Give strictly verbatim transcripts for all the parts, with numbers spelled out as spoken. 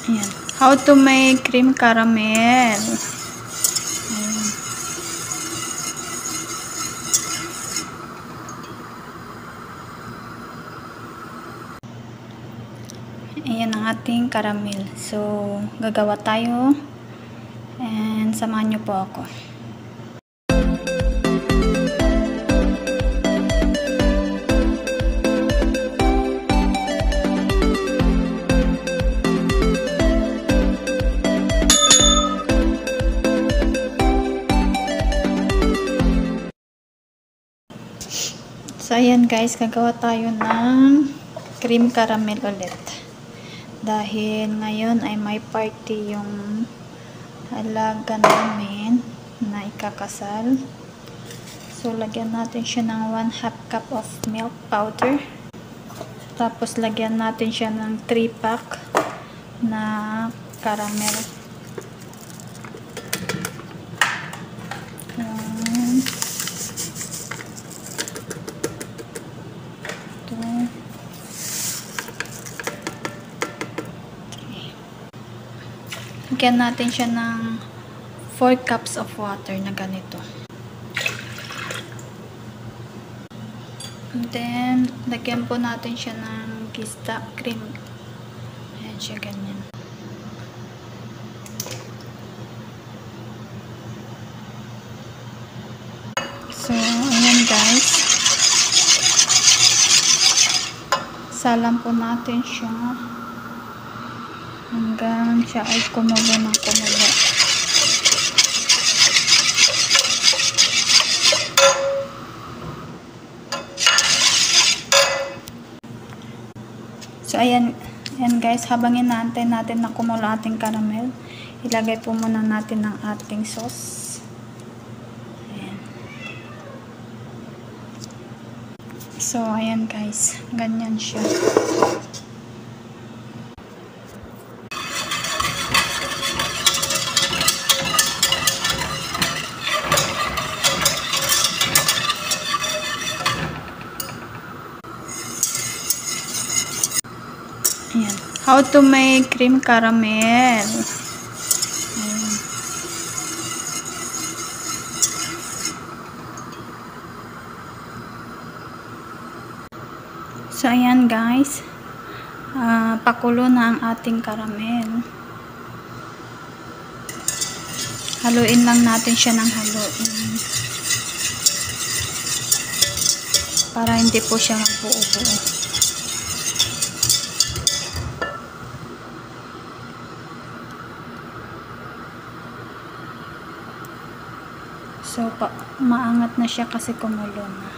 Ayan. How to make cream caramel. Ayan. Ayan ang ating caramel. So, gagawa tayo. And samahan nyo po ako. So, ayan guys, gagawa tayo ng cream caramel ulit. Dahil ngayon ay may party yung alaga namin na ikakasal. So, lagyan natin siya ng one half cup of milk powder. Tapos, lagyan natin siya ng three pack na caramel. Lagyan natin siya ng four cups of water na ganito. And then, lagyan po natin siya ng gista cream. Ayan siya, ganyan. So, ayan guys. Salam po natin siya hanggang siya ay kumulo ng kumulo. So, ayan, ayan guys, habang inaantay natin na kumulo ating caramel, ilagay po muna natin ang ating sauce. Ayan. So, ayan guys, ganyan siya. Ayan. How to make cream caramel. Ayan. So, ayan guys. Uh, pakulo na ang ating caramel. Haluin lang natin siya ng haluin. Para hindi po siya magbuo-buo. So, pa, maangat na siya kasi kumulo na.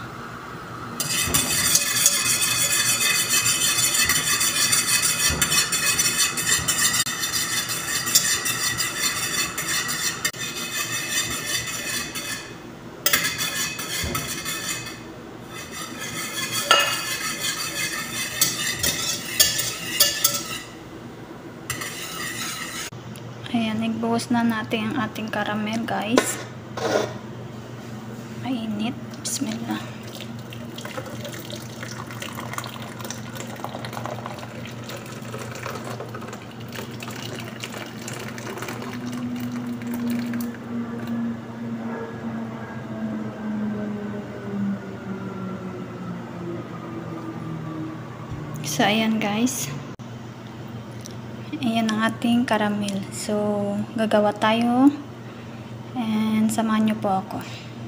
Ayan, nagbuhos na natin ang ating caramel guys. Mainit. Bismillah. So, ayan guys. Ayan ang ating caramel. So, gagawa tayo. And samahan nyo po ako.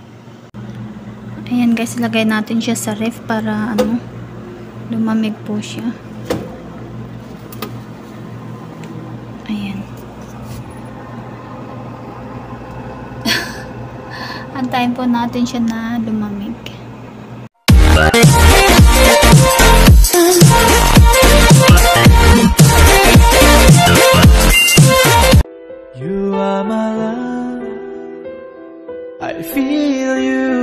Ayan guys, lagay natin siya sa ref para ano, lumamig po siya. Ayan. Antayin po natin siya na lumamig. You are my love, I feel you